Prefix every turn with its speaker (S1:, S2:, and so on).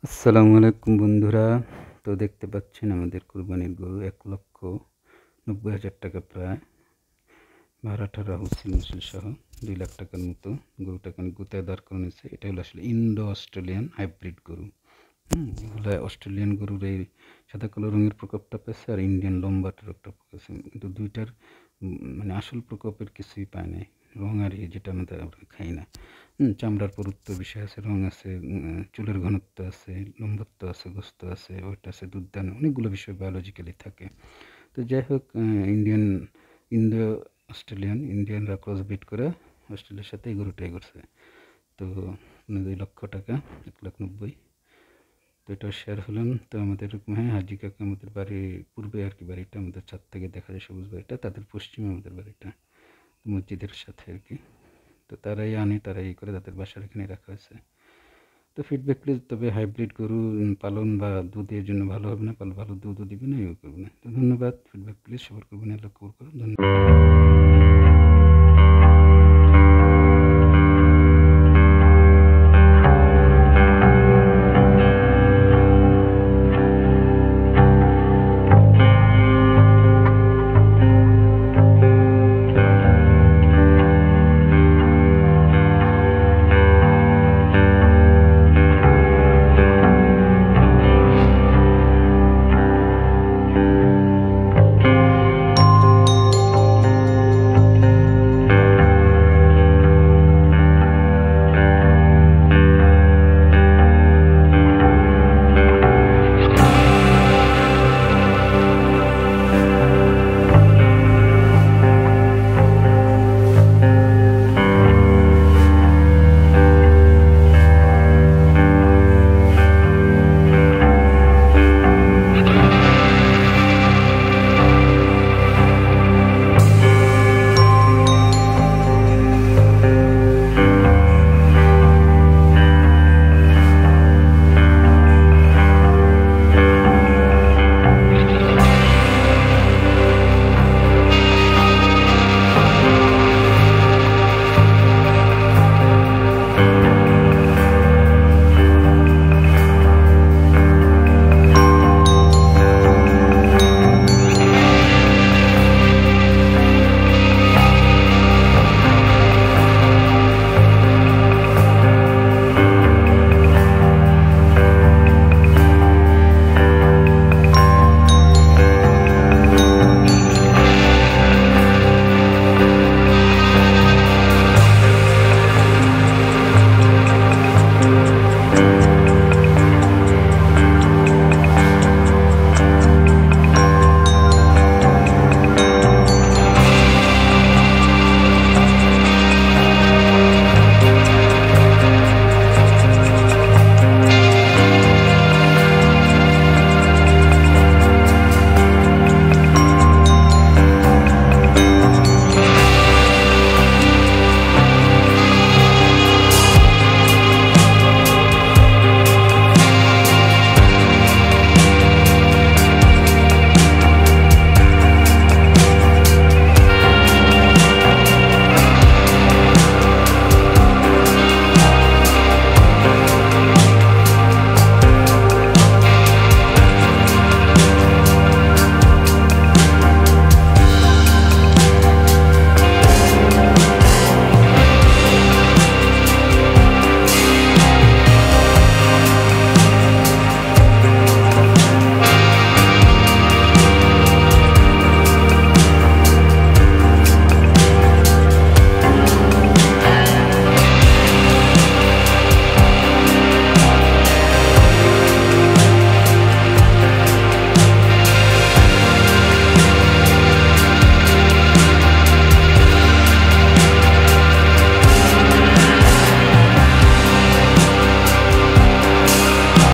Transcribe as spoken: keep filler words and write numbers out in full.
S1: আসসালামু আলাইকুম বন্ধুরা। তো দেখতে পাচ্ছেন আমাদের কুরবানির গরু এক লক্ষ নব্বই হাজার টাকা প্রায় ভাড়াঠারা হুসিল মুসিল সহ দুই লাখ টাকার মতো গরুটাকে অনেক গুতায় দাঁড় করে নিয়েছে। এটা হলো আসলে ইন্দো অস্ট্রেলিয়ান হাইব্রিড গরু। হুম এগুলো অস্ট্রেলিয়ান গরুর এই সাদা কালো রঙের প্রকোপটা পেয়েছে আর ইন্ডিয়ান লম্বাট রোগটা পেয়েছে, কিন্তু দুইটার মানে আসল প্রকোপের কিছুই পায় নাই। রং আর এই যেটা আমাদের আমরা খাই না। হুম চামড়ার পুরুত্ব বিষয় আছে, রং আছে, চুলের ঘনত্ব আছে, লম্বত্ব আছে, গোস্ত আছে, ওইটা আছে, দুধদান, অনেকগুলো বিষয় বায়োলজিক্যালি থাকে। তো যাই হোক, ইন্ডিয়ান ইন্দো অস্ট্রেলিয়ান ইন্ডিয়ানরা ক্রস ব্রিড করে অস্ট্রেলিয়ার সাথে এই গরুটাই করছে। তো দুই লক্ষ টাকা এক লাখ নব্বই। তো এটা শেয়ার হলাম। তো আমাদের হ্যাঁ হাজি কাকা আমাদের বাড়ির পূর্বে আর কি বাড়িটা, আমাদের ছাদ থেকে দেখা যায় সবুজ বাড়িটা, তাদের পশ্চিমে আমাদের বাড়িটা মসজিদের সাথে আর কি। তো তারাই আনে, তারাই করে, তাদের বাসার এখানে রাখা হয়েছে। তো ফিডব্যাক প্লিজ। তবে হাইব্রিড গরু পালন বা দুধের জন্য ভালো হবে না, ভালো দুধও দিবে না, ইয়ে করবে না। তো ধন্যবাদ। ফিডব্যাক প্লিজ সবার করবেন, লক্ষ্য করুন। ধন্যবাদ।